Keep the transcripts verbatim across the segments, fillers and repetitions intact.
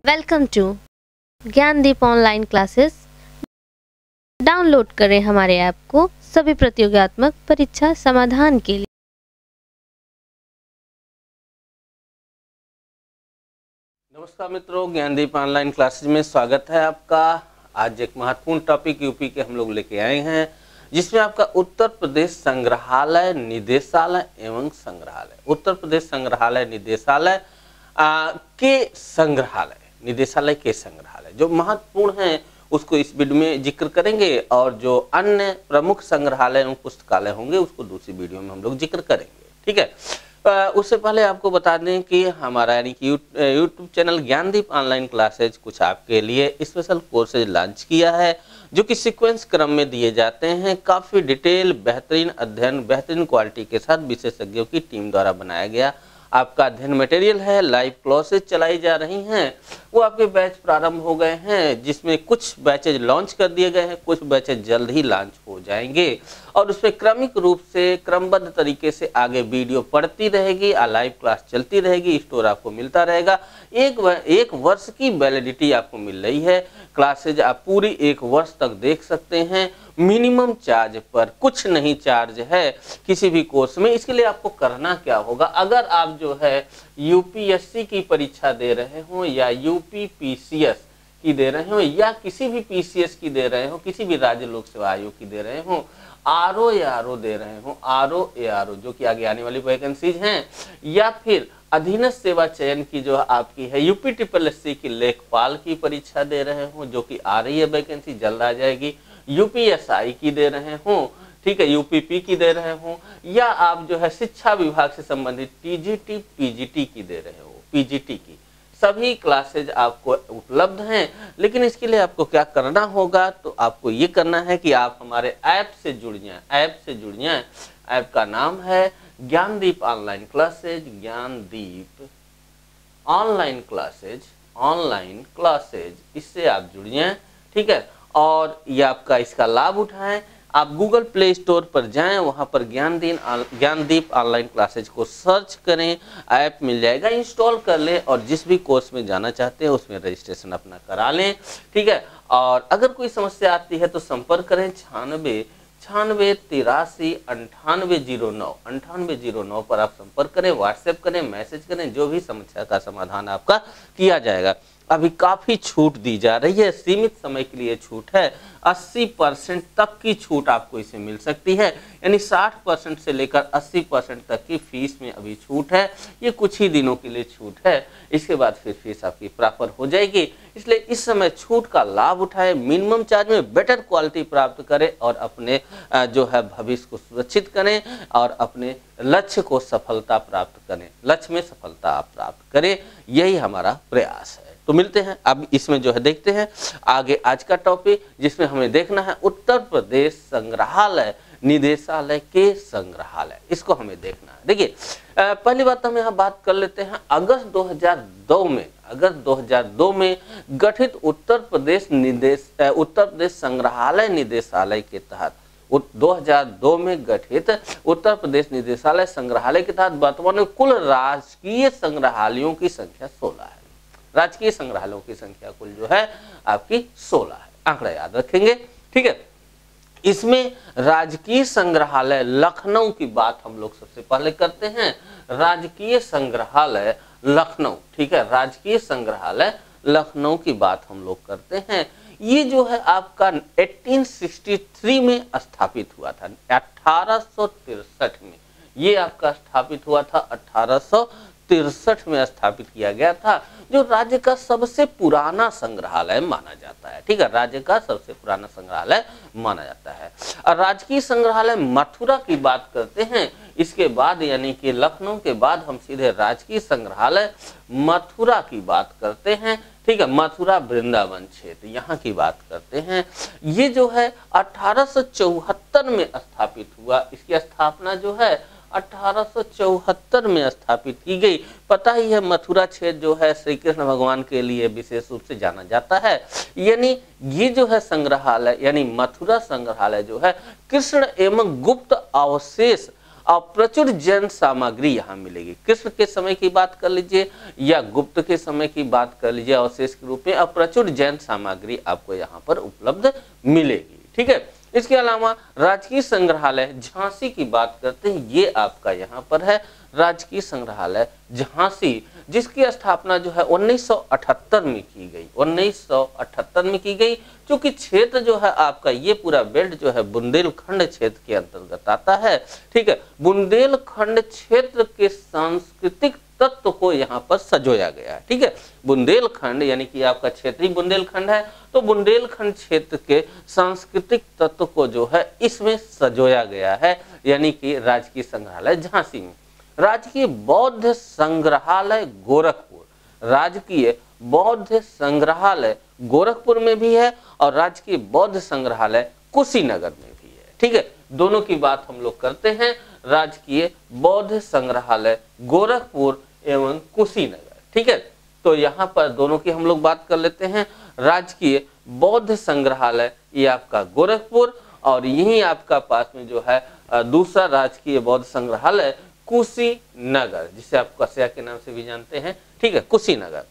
Welcome to Gyandeep online classes. Download करें हमारे app को सभी प्रतियोगात्मक परीक्षा समाधान के लिए। नमस्कार मित्रों, ज्ञानदीप ऑनलाइन क्लासेस में स्वागत है आपका। आज एक महत्वपूर्ण टॉपिक यूपी के हम लोग लेके आए हैं, जिसमें आपका उत्तर प्रदेश संग्रहालय निदेशालय एवं संग्रहालय उत्तर प्रदेश संग्रहालय निदेशालय आ, के संग्रहालय निदेशालय के संग्रहालय जो महत्वपूर्ण हैं उसको इस वीडियो में जिक्र करेंगे, और जो अन्य प्रमुख संग्रहालय एवं पुस्तकालय होंगे उसको दूसरी वीडियो में हम लोग जिक्र करेंगे। ठीक है, उससे पहले आपको बता दें कि हमारा यानी कि YouTube channel Gyandeep online classes कुछ आपके लिए स्पेशल कोर्सेज लॉन्च किया है, जो कि सीक्वेंस क्रम में दिए जाते हैं। काफ़ी डिटेल, बेहतरीन अध्ययन, बेहतरीन क्वालिटी के साथ विशेषज्ञों की टीम द्वारा बनाया गया आपका अध्ययन मटेरियल है। लाइव क्लासेज चलाई जा रही हैं, वो आपके बैच प्रारंभ हो गए हैं, जिसमें कुछ बैचेज लॉन्च कर दिए गए हैं, कुछ बैचेज जल्द ही लॉन्च हो जाएंगे, और उसमें क्रमिक रूप से क्रमबद्ध तरीके से आगे वीडियो पढ़ती रहेगी और लाइव क्लास चलती रहेगी, स्टोर आपको मिलता रहेगा। एक व, एक वर्ष की वैलिडिटी आपको मिल रही है। क्लासेज आप पूरी एक वर्ष तक देख सकते हैं मिनिमम चार्ज पर, कुछ नहीं चार्ज है किसी भी कोर्स में। इसके लिए आपको करना क्या होगा, अगर आप जो है यूपीएससी की परीक्षा दे रहे हो या यूपी पीसीएस की दे रहे हो या किसी भी पीसीएस की दे रहे हो, किसी भी राज्य लोक सेवा आयोग की दे रहे हो, आरओ या आरओ दे रहे हो, आरओ या आरओ जो कि आगे आने वाली वैकेंसीज हैं, या फिर अधीनस्थ सेवा चयन की जो आपकी है यूपी ट्रिपल एस सी की लेखपाल की परीक्षा दे रहे हो, जो कि आ रही है वैकेंसी, जल्द आ जाएगी, यूपीएसआई की दे रहे हो, ठीक है, यूपीपी की दे रहे हो, या आप जो है शिक्षा विभाग से संबंधित टीजीटी पीजीटी की दे रहे हो, पीजीटी की सभी क्लासेज आपको उपलब्ध हैं। लेकिन इसके लिए आपको क्या करना होगा, तो आपको ये करना है कि आप हमारे ऐप से जुड़ जाएं। ऐप से जुड़ जाएं। ऐप का नाम है Gyandeep online classes, Gyandeep online classes, online classes, इससे आप जुड़ जाएं। ठीक है, और ये आपका इसका लाभ उठाएं। आप गूगल प्ले स्टोर पर जाएं, वहां पर ज्ञानदीप ज्ञानदीप ऑनलाइन क्लासेज को सर्च करें, ऐप मिल जाएगा, इंस्टॉल कर लें, और जिस भी कोर्स में जाना चाहते हैं उसमें रजिस्ट्रेशन अपना करा लें। ठीक है, और अगर कोई समस्या आती है तो संपर्क करें छियानवे छियानवे तिरासी अंठानवे जीरो नौ अंठानवे जीरो नौ पर आप संपर्क करें, व्हाट्सएप करें, मैसेज करें, जो भी समस्या का समाधान आपका किया जाएगा। अभी काफ़ी छूट दी जा रही है, सीमित समय के लिए छूट है, अस्सी परसेंट तक की छूट आपको इसे मिल सकती है, यानी साठ परसेंट से लेकर अस्सी परसेंट तक की फीस में अभी छूट है। ये कुछ ही दिनों के लिए छूट है, इसके बाद फिर फीस आपकी प्रॉपर हो जाएगी। इसलिए इस समय छूट का लाभ उठाएं, मिनिमम चार्ज में बेटर क्वालिटी प्राप्त करें, और अपने जो है भविष्य को सुरक्षित करें, और अपने लक्ष्य को सफलता प्राप्त करें, लक्ष्य में सफलता आप प्राप्त करें, यही हमारा प्रयास है। तो मिलते हैं अब इसमें जो है, देखते हैं आगे आज का टॉपिक, जिसमें हमें देखना है उत्तर प्रदेश संग्रहालय निदेशालय के संग्रहालय, इसको हमें देखना है। देखिए, पहली बात हम यहाँ बात कर लेते हैं अगस्त दो हज़ार दो में अगस्त दो हज़ार दो में गठित उत्तर प्रदेश निदेश उत्तर प्रदेश संग्रहालय निदेशालय के तहत दो हज़ार दो में गठित उत्तर प्रदेश निदेशालय संग्रहालय के तहत वर्तमान में कुल राजकीय संग्रहालयों की संख्या सोलह है। राजकीय संग्रहालयों की संख्या कुल जो है आपकी सोलह है, आंकड़ा याद रखेंगे। ठीक है, इसमें राजकीय संग्रहालय लखनऊ की बात हम लोग सबसे पहले करते हैं। राजकीय संग्रहालय लखनऊ, ठीक है, राजकीय संग्रहालय लखनऊ की बात हम लोग करते हैं। ये जो है आपका अठारह सौ तिरसठ में स्थापित हुआ था, अठारह सौ तिरसठ में ये आपका स्थापित हुआ था, अठारह सौ तिरसठ में स्थापित किया गया था, जो राज्य का सबसे पुराना संग्रहालय माना जाता है। ठीक है, राज्य का सबसे पुराना संग्रहालय माना जाता है। और राजकीय संग्रहालय मथुरा की बात करते हैं, इसके बाद यानी कि लखनऊ के बाद हम सीधे राजकीय संग्रहालय मथुरा की बात करते हैं। ठीक है, मथुरा वृंदावन क्षेत्र यहाँ की बात करते हैं। ये जो है अठारह सौ चौहत्तर में स्थापित हुआ, इसकी स्थापना जो है अठारह सौ चौहत्तर में स्थापित की गई। पता ही है मथुरा क्षेत्र जो है श्री कृष्ण भगवान के लिए विशेष रूप से जाना जाता है, यानी ये जो है संग्रहालय यानी मथुरा संग्रहालय जो है कृष्ण एवं गुप्त अवशेष और प्रचुर जैन सामग्री यहाँ मिलेगी। कृष्ण के समय की बात कर लीजिए या गुप्त के समय की बात कर लीजिए, अवशेष के रूप में और प्रचुर जैन सामग्री आपको यहाँ पर उपलब्ध मिलेगी। ठीक है, इसके अलावा राजकीय संग्रहालय झांसी की बात करते हैं, ये आपका यहाँ पर है राजकीय संग्रहालय झांसी, जिसकी स्थापना जो है उन्नीस सौ अठहत्तर में की गई, उन्नीस सौ अठहत्तर में की गई। क्योंकि क्षेत्र जो है आपका ये पूरा बेल्ट जो है बुंदेलखंड क्षेत्र के अंतर्गत आता है। ठीक है, बुंदेलखंड क्षेत्र के सांस्कृतिक तत्व को यहाँ पर सजोया गया है। ठीक है, बुंदेलखंड यानी कि आपका क्षेत्रीय बुंदेलखंड है, तो बुंदेलखंड क्षेत्र के सांस्कृतिक तत्व को जो है इसमें सजोया गया है, यानी कि राजकीय संग्रहालय झांसी में। राजकीय बौद्ध संग्रहालय गोरखपुर, राजकीय बौद्ध संग्रहालय गोरखपुर में भी है और राजकीय बौद्ध संग्रहालय कुशीनगर में भी है। ठीक है, दोनों की बात हम लोग करते हैं, राजकीय बौद्ध संग्रहालय गोरखपुर एवं कुशीनगर। ठीक है, तो यहाँ पर दोनों की हम लोग बात कर लेते हैं। राजकीय बौद्ध संग्रहालय ये आपका गोरखपुर और यही आपका पास में जो है दूसरा राजकीय बौद्ध संग्रहालय कुशीनगर, जिसे आप कस्या के नाम से भी जानते हैं। ठीक है, कुशीनगर।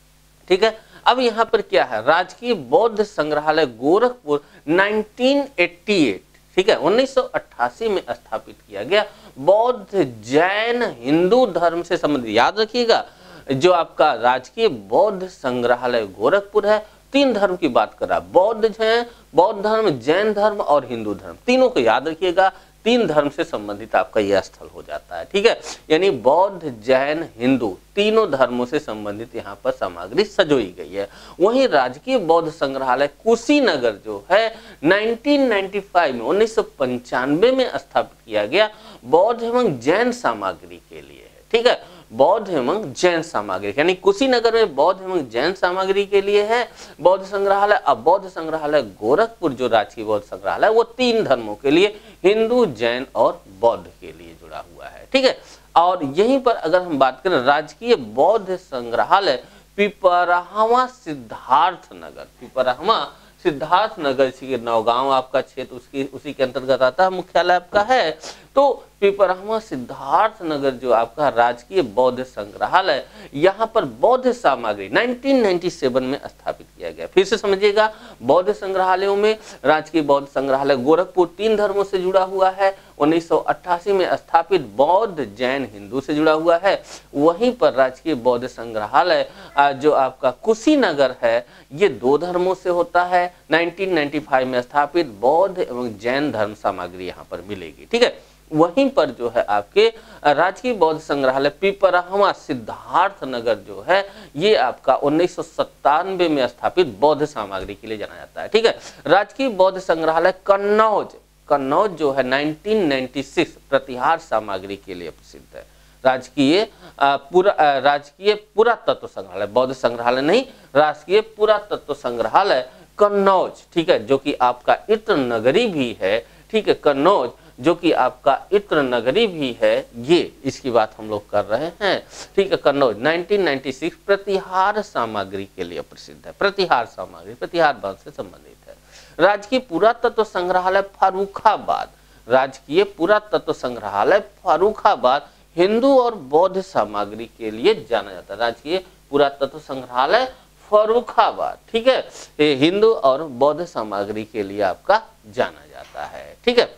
ठीक है, अब यहाँ पर क्या है, राजकीय बौद्ध संग्रहालय गोरखपुर उन्नीस सौ अट्ठासी, ठीक है, उन्नीस सौ अट्ठासी में स्थापित किया गया। बौद्ध जैन हिंदू धर्म से संबंधित, याद रखिएगा जो आपका राजकीय बौद्ध संग्रहालय गोरखपुर है, तीन धर्म की बात कर रहा है, बौद्ध जैन, बौद्ध धर्म, जैन धर्म और हिंदू धर्म, तीनों को याद रखिएगा, तीन धर्म से संबंधित आपका यह स्थल हो जाता है। ठीक है, यानी बौद्ध जैन हिंदू तीनों धर्मों से संबंधित यहाँ पर सामग्री सजोई गई है। वहीं राजकीय बौद्ध संग्रहालय कुशीनगर जो है उन्नीस सौ पचानवे में उन्नीस सौ पंचानवे में स्थापित किया गया, बौद्ध एवं जैन सामग्री के लिए है। ठीक है, बौद्ध एवं जैन सामग्री, यानी कुशीनगर में बौद्ध एवं जैन सामग्री के लिए है बौद्ध संग्रहालय। अब बौद्ध संग्रहालय गोरखपुर जो राजकीय बौद्ध संग्रहालय वो तीन धर्मों के लिए, हिंदू, जैन और बौद्ध के लिए जुड़ा हुआ है। ठीक है, और यहीं पर अगर हम बात करें राजकीय बौद्ध संग्रहालय पिपराहवा सिद्धार्थ नगर, पिपराहवा सिद्धार्थ नगर नौगांव आपका क्षेत्र उसकी उसी के अंतर्गत आता है, मुख्यालय आपका है। तो पिपराहवा सिद्धार्थ नगर जो आपका राजकीय बौद्ध संग्रहालय, यहाँ पर बौद्ध सामग्री उन्नीस सौ सत्तानवे में स्थापित किया गया। फिर से समझिएगा, बौद्ध संग्रहालयों में राजकीय बौद्ध संग्रहालय गोरखपुर तीन धर्मों से जुड़ा हुआ है, उन्नीस सौ अट्ठासी में स्थापित बौद्ध जैन हिंदू से जुड़ा हुआ है। वहीं पर राजकीय बौद्ध संग्रहालय जो आपका कुशीनगर है ये दो धर्मों से होता है, उन्नीस सौ पचानवे में स्थापित बौद्ध एवं जैन धर्म सामग्री यहाँ पर मिलेगी। ठीक है, वहीं पर जो है आपके राजकीय बौद्ध संग्रहालय पिपराहवा सिद्धार्थ नगर जो है ये आपका उन्नीस सौ सत्तानवे में स्थापित बौद्ध सामग्री के लिए जाना जाता है। ठीक है, राजकीय बौद्ध संग्रहालय कन्नौज, कन्नौज जो है उन्नीस सौ छियानवे प्रतिहार सामग्री के लिए प्रसिद्ध है। राजकीय पुरा राजकीय पुरातत्व संग्रहालय, बौद्ध संग्रहालय नहीं, राजकीय पुरातत्व संग्रहालय कन्नौज, ठीक है, जो कि आपका इत्र नगरी भी है। ठीक है, कन्नौज जो कि आपका इत्र नगरी भी है, ये इसकी बात हम लोग कर रहे हैं। ठीक है, कन्नौज उन्नीस सौ छियानवे प्रतिहार सामग्री के लिए प्रसिद्ध है, प्रतिहार सामग्री प्रतिहार बांध से संबंधित है। राजकीय पुरातत्व संग्रहालय फर्रुखाबाद, राजकीय पुरातत्व संग्रहालय फर्रुखाबाद हिंदू और बौद्ध सामग्री के लिए जाना जाता है। राजकीय पुरातत्व संग्रहालय फर्रुखाबाद, ठीक है, ये हिंदू और बौद्ध सामग्री के लिए आपका जाना जाता है। ठीक है,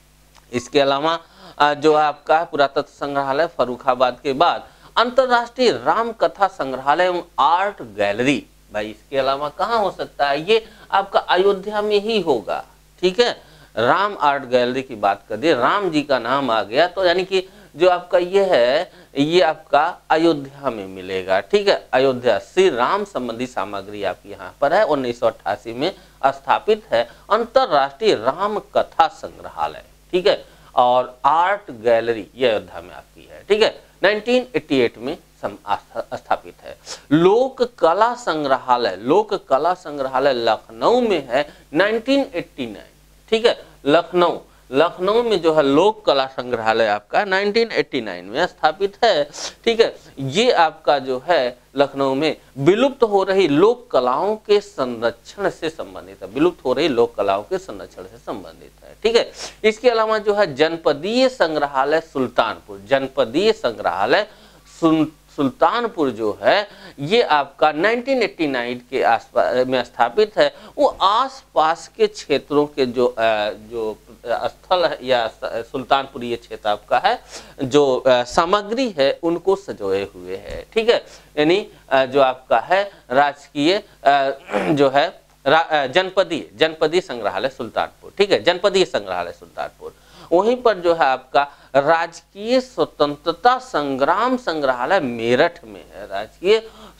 इसके अलावा जो आपका पुरातत्व संग्रहालय फर्रुखाबाद के बाद अंतरराष्ट्रीय राम कथा संग्रहालय एवं आर्ट गैलरी, भाई इसके अलावा कहाँ हो सकता है, ये आपका अयोध्या में ही होगा। ठीक है, राम आर्ट गैलरी की बात कर दी, राम जी का नाम आ गया तो यानी कि जो आपका ये है ये आपका अयोध्या में मिलेगा। ठीक है, अयोध्या श्री राम संबंधी सामग्री आपकी यहाँ पर है, उन्नीस सौ अट्ठासी में स्थापित है अंतरराष्ट्रीय राम कथा संग्रहालय। ठीक है, और आर्ट गैलरी ये अयोध्या में आपकी है। ठीक है, उन्नीस सौ अट्ठासी में स्थापित है। लोक कला संग्रहालय, लोक कला संग्रहालय लखनऊ में है उन्नीस सौ नवासी। ठीक है, लखनऊ लखनऊ में जो है लोक कला संग्रहालय आपका नाइनटीन एटी नाइन में स्थापित है। ठीक है, ये आपका जो है लखनऊ में विलुप्त हो रही लोक कलाओं के संरक्षण से संबंधित है, विलुप्त हो रही लोक कलाओं के संरक्षण से संबंधित है। ठीक है, इसके अलावा जो है जनपदीय संग्रहालय सुल्तानपुर, जनपदीय संग्रहालय सुल्तानपुर जो है ये आपका नाइनटीन एटी नाइन के आसपास में स्थापित है। वो आसपास के क्षेत्रों के जो जो स्थल है या सुल्तानपुर ये क्षेत्र आपका है जो सामग्री है उनको सजोए हुए है। ठीक है, यानी जो आपका है राजकीय जो है जनपदीय जनपदीय संग्रहालय सुल्तानपुर। ठीक है, जनपदीय संग्रहालय सुल्तानपुर। वहीं पर जो है आपका राजकीय स्वतंत्रता संग्राम संग्रहालय मेरठ में है। राजकीय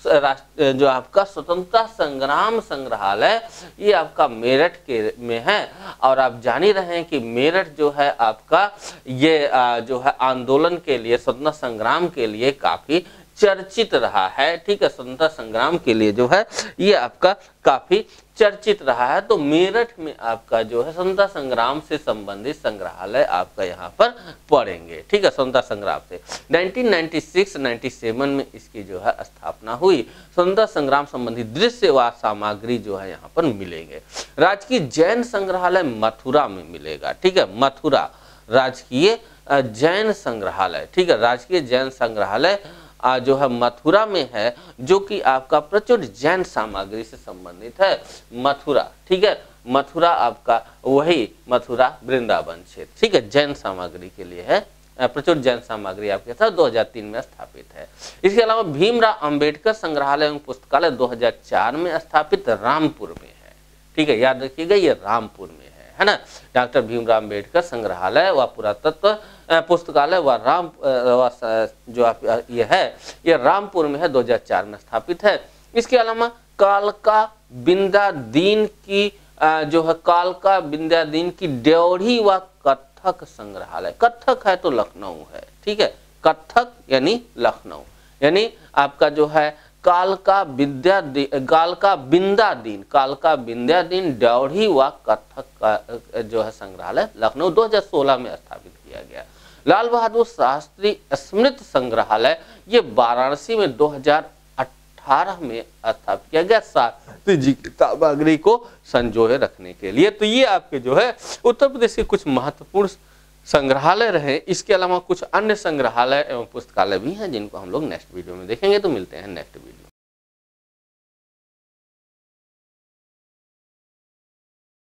जो आपका स्वतंत्रता संग्राम संग्रहालय ये आपका मेरठ के में है। और आप जान ही रहे हैं कि मेरठ जो है आपका ये जो है आंदोलन के लिए, स्वतंत्रता संग्राम के लिए काफी चर्चित रहा है। ठीक है, स्वतंत्रता संग्राम के लिए जो है ये आपका काफी चर्चित रहा है। तो मेरठ में आपका जो है स्वतंत्रता संग्राम से संबंधित संग्रहालय आपका यहाँ पर पड़ेंगे। ठीक है, स्वतंत्रता संग्राम से nineteen ninety six ninety seven में इसकी जो है स्थापना हुई। स्वतंत्रता संग्राम संबंधी दृश्य व सामग्री जो है यहाँ पर मिलेंगे। राजकीय जैन संग्रहालय मथुरा में मिलेगा। ठीक है, मथुरा राजकीय जैन संग्रहालय। ठीक है, राजकीय जैन संग्रहालय जो है मथुरा में है, जो कि आपका प्रचुर जैन सामग्री से संबंधित है। मथुरा, ठीक है, मथुरा आपका वही मथुरा वृंदावन क्षेत्र। ठीक है, जैन सामग्री के लिए है, प्रचुर जैन सामग्री आपके साथ दो हज़ार तीन में स्थापित है। इसके अलावा भीमराव अंबेडकर संग्रहालय एवं पुस्तकालय दो हज़ार चार में स्थापित रामपुर में है। ठीक है, याद रखिएगा ये रामपुर में है, है ना। डॉक्टर भीमराव अंबेडकर संग्रहालय व पुरातत्व पुस्तकालय व राम व जो आप ये है ये रामपुर में है, दो हज़ार चार में स्थापित है। इसके अलावा कालका विंध्यादीन की जो है कालका विंध्यादीन की ड्योढ़ी व कथक संग्रहालय। कथक है तो लखनऊ है। ठीक है, कथक यानी लखनऊ, यानी आपका जो है कालका विद्या कालका विंध्यादीन कालका विंध्यादीन ड्योढ़ी व कथक का जो है संग्रहालय लखनऊ दो हज़ार सोलह में स्थापित किया गया। लाल बहादुर शास्त्री स्मृति संग्रहालय ये वाराणसी में दो हज़ार अठारह में स्थापित किया गया, शास्त्री जी की सामग्री को संजोए रखने के लिए। तो ये आपके जो है उत्तर प्रदेश के कुछ महत्वपूर्ण संग्रहालय रहे। इसके अलावा कुछ अन्य संग्रहालय एवं पुस्तकालय भी हैं जिनको हम लोग नेक्स्ट वीडियो में देखेंगे। तो मिलते हैं नेक्स्ट वीडियो।